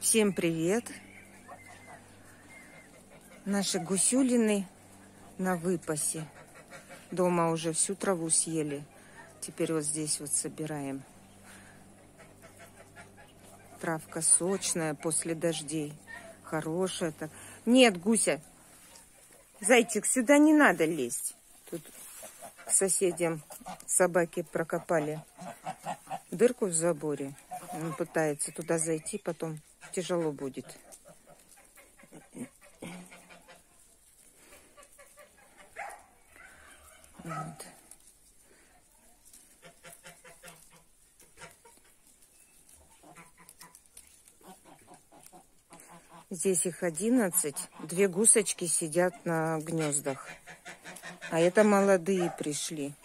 Всем привет! Наши гусюлины на выпасе. Дома уже всю траву съели. Теперь вот здесь вот собираем. Травка сочная после дождей. Хорошая так. Нет, Гуся, зайчик, сюда не надо лезть. Тут к соседям собаки прокопали дырку в заборе. Он пытается туда зайти, потом тяжело будет. Вот. Здесь их 11. 2 гусочки сидят на гнездах. А это молодые пришли.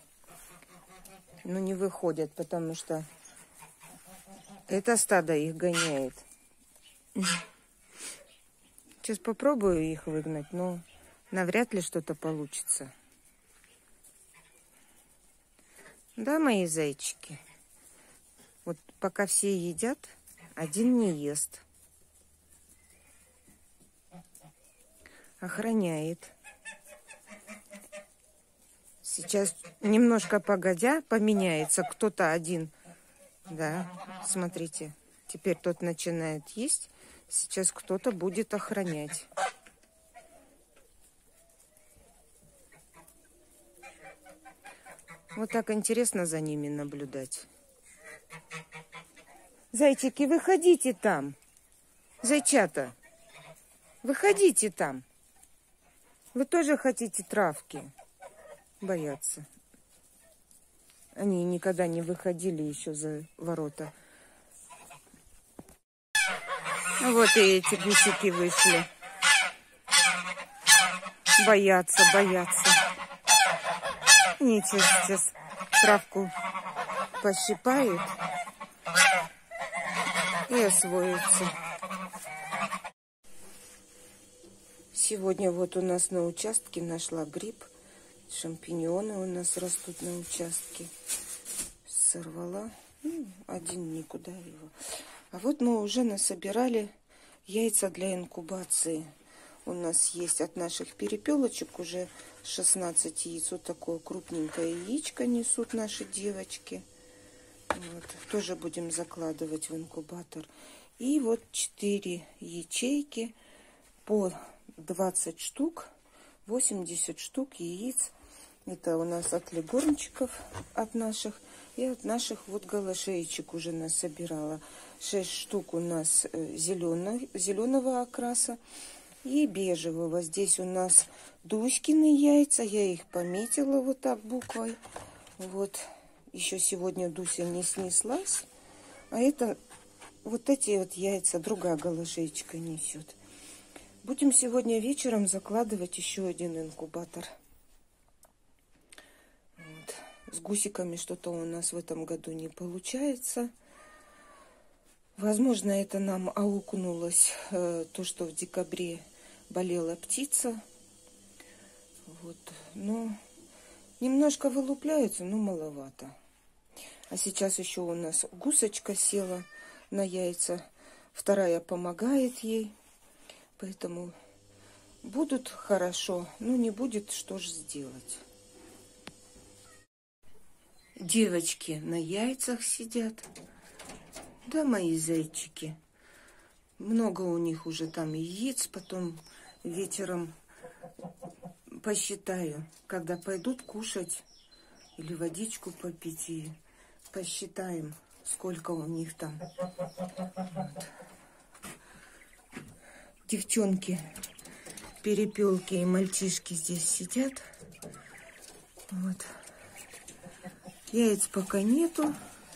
Но не выходят, потому что это стадо их гоняет. Сейчас попробую их выгнать, но навряд ли что-то получится. Да, мои зайчики? Вот пока все едят, один не ест. Охраняет. Сейчас немножко погодя поменяется. Кто-то один. Да, смотрите. Теперь тот начинает есть. Сейчас кто-то будет охранять. Вот так интересно за ними наблюдать. Зайчики, выходите там. Зайчата, выходите там. Вы тоже хотите травки? Боятся. Они никогда не выходили еще за ворота. Вот и эти гусики вышли. Боятся, боятся. Ничего, сейчас травку пощипают и освоятся. Сегодня вот у нас на участке нашла гриб. Шампиньоны у нас растут на участке. Сорвала. Один никуда его. А вот мы уже насобирали яйца для инкубации. У нас есть от наших перепелочек уже 16 яиц. Вот такое крупненькое яичко несут наши девочки. Вот. Тоже будем закладывать в инкубатор. И вот 4 ячейки по 20 штук, 80 штук яиц. Это у нас от легорнчиков, от наших. И от наших вот голошеечек уже насобирала. 6 штук у нас зеленого окраса и бежевого. Здесь у нас Дуськины яйца. Я их пометила вот так буквой. Вот. Еще сегодня Дуся не снеслась. А это вот эти вот яйца другая голошеечка несет. Будем сегодня вечером закладывать еще один инкубатор. Вот. С гусиками что-то у нас в этом году не получается. Возможно, это нам аукнулось то, что в декабре болела птица. Вот. Но немножко вылупляются, но маловато. А сейчас еще у нас гусочка села на яйца. Вторая помогает ей. Поэтому будут хорошо, но не будет, что же сделать. Девочки на яйцах сидят. Да, мои зайчики. Много у них уже там яиц. Потом вечером посчитаю, когда пойдут кушать или водичку попить, и посчитаем, сколько у них там. Вот. Девчонки, перепелки и мальчишки здесь сидят. Вот. Яиц пока нету.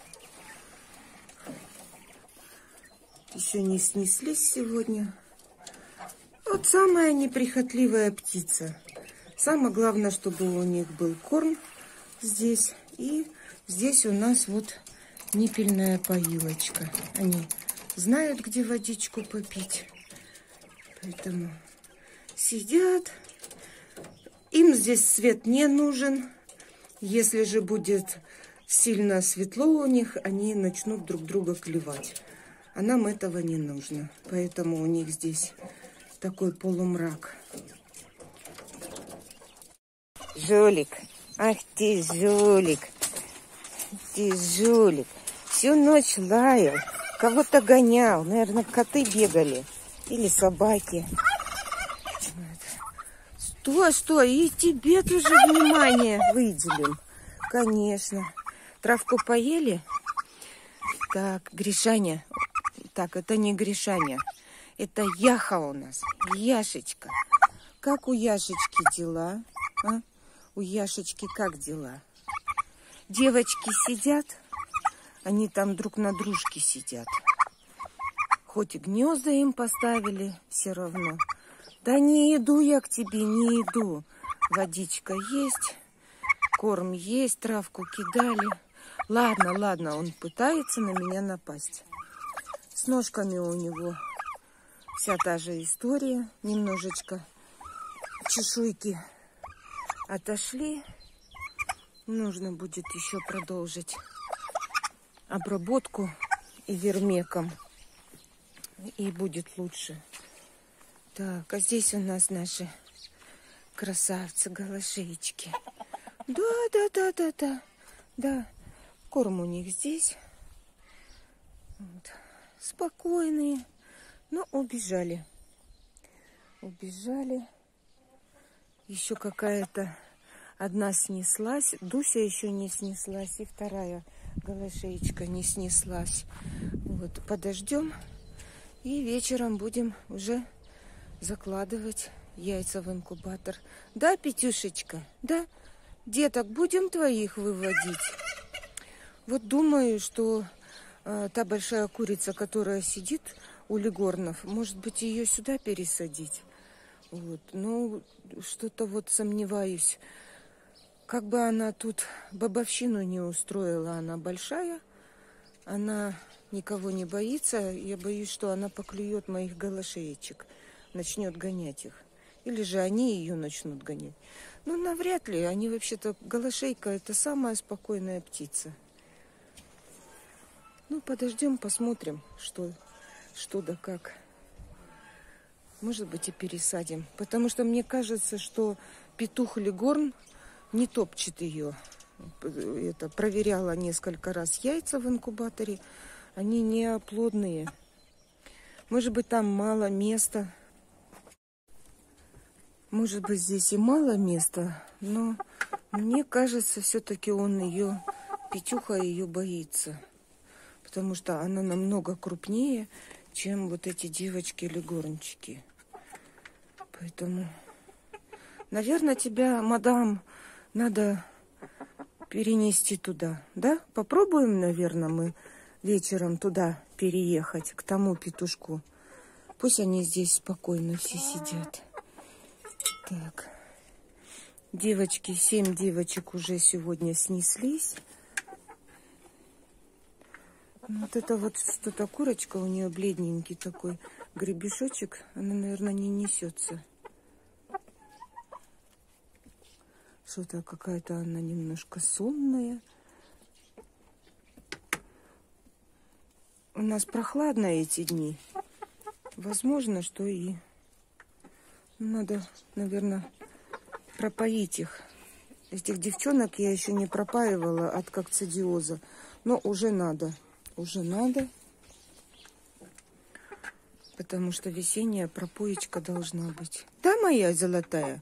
Еще не снеслись сегодня. Вот самая неприхотливая птица. Самое главное, чтобы у них был корм здесь. И здесь у нас вот ниппельная поилочка. Они знают, где водичку попить. Поэтому сидят. Им здесь свет не нужен. Если же будет сильно светло у них, они начнут друг друга клевать. А нам этого не нужно. Поэтому у них здесь такой полумрак. Жулик. Ах ты, жулик. Ты жулик. Всю ночь лаял. Кого-то гонял. Наверное, коты бегали. Или собаки. Стой. И тебе тоже внимание выделим. Конечно. Травку поели? Так, Гришаня. Так, это не Гришаня. Это Яха у нас. Яшечка. Как у Яшечки дела? А? У Яшечки как дела? Девочки сидят. Они там друг на дружке сидят. Хоть и гнезда им поставили, все равно. Да не иду я к тебе, не иду. Водичка есть, корм есть, травку кидали. Ладно, он пытается на меня напасть. С ножками у него вся та же история. Немножечко чешуйки отошли. Нужно будет еще продолжить обработку и вермеком. И будет лучше. Так, а здесь у нас наши красавцы, голошеечки. Да. Корм у них здесь. Вот. Спокойные. Но убежали. Еще какая-то одна снеслась. Дуся еще не снеслась. И вторая голошеечка не снеслась. Вот, подождем. И вечером будем уже закладывать яйца в инкубатор. Да, Петюшечка? Да? Деток будем твоих выводить? Вот думаю, что та большая курица, которая сидит у Легорнов, может быть, ее сюда пересадить. Вот. Но что-то вот сомневаюсь. Как бы она тут бабовщину не устроила, она большая, она никого не боится. Я боюсь, что она поклюет моих голошеечек, начнет гонять их. Или же они ее начнут гонять. Ну, навряд ли. Они вообще-то, голошейка — это самая спокойная птица. Ну, подождем, посмотрим, что да как. Может быть, и пересадим. Потому что мне кажется, что петух Легорн не топчет ее. Это проверяла несколько раз яйца в инкубаторе. Они не оплодные. Может быть, там мало места. Может быть, здесь и мало места. Но мне кажется, все-таки он ее, Петюха, ее боится. Потому что она намного крупнее, чем вот эти девочки-легорнчики. Поэтому, наверное, тебя, мадам, надо перенести туда. Да? Попробуем, наверное, мы вечером туда переехать, к тому петушку. Пусть они здесь спокойно все сидят. Так. Девочки, 7 девочек уже сегодня снеслись. Вот это вот что-то курочка, у нее бледненький такой гребешочек. Она, наверное, не несется. Что-то какая-то она немножко сонная. У нас прохладно эти дни. Возможно, что и надо, наверное, пропоить их. Этих девчонок я еще не пропаивала от кокцидиоза. Но уже надо. Уже надо. Потому что весенняя пропоечка должна быть. Да, моя золотая?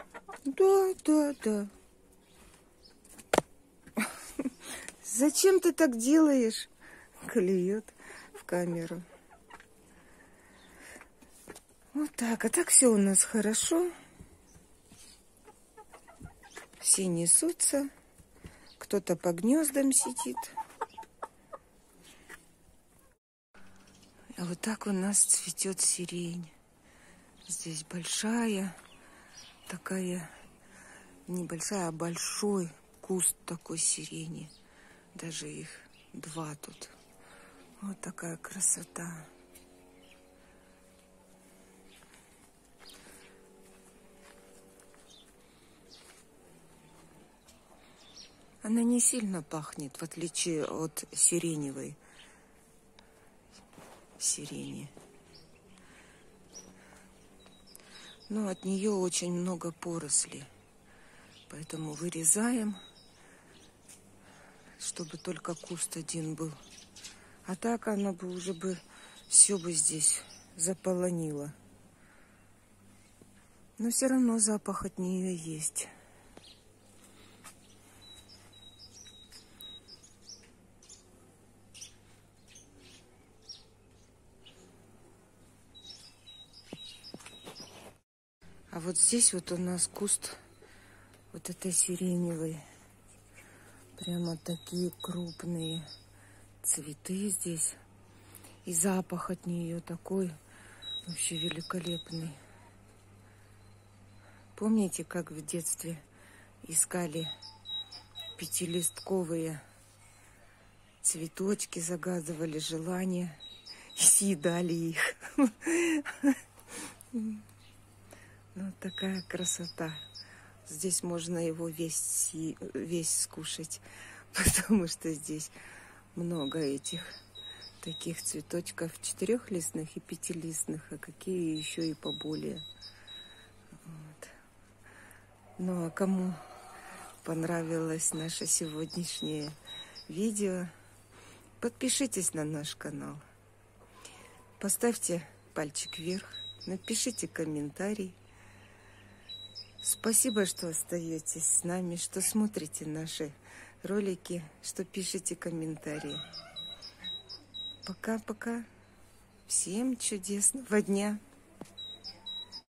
Да. Зачем ты так делаешь? Клюет в камеру. Вот так. А так все у нас хорошо. Все несутся. Кто-то по гнездам сидит. А вот так у нас цветет сирень. Здесь большая, такая, небольшая, а большой куст такой сирени. Даже их 2 тут. Вот такая красота. Она не сильно пахнет, в отличие от сиреневой. сирени. Но от нее очень много поросли. Поэтому вырезаем, чтобы только куст один был. А так она бы уже бы все бы здесь заполонила. Но все равно запах от нее есть. А вот здесь вот у нас куст вот этой сиреневой. Прямо такие крупные цветы здесь. И запах от нее такой вообще великолепный. Помните, как в детстве искали пятилистковые цветочки, загадывали желания и съедали их? Ну, такая красота. Здесь можно его весь скушать, потому что здесь много этих таких цветочков, 4-листных и 5-листных, а какие еще и поболее. Вот. Ну, а кому понравилось наше сегодняшнее видео, подпишитесь на наш канал, поставьте пальчик вверх, напишите комментарий. Спасибо, что остаетесь с нами, что смотрите наши ролики, что пишете комментарии. Пока-пока. Всем чудесного дня.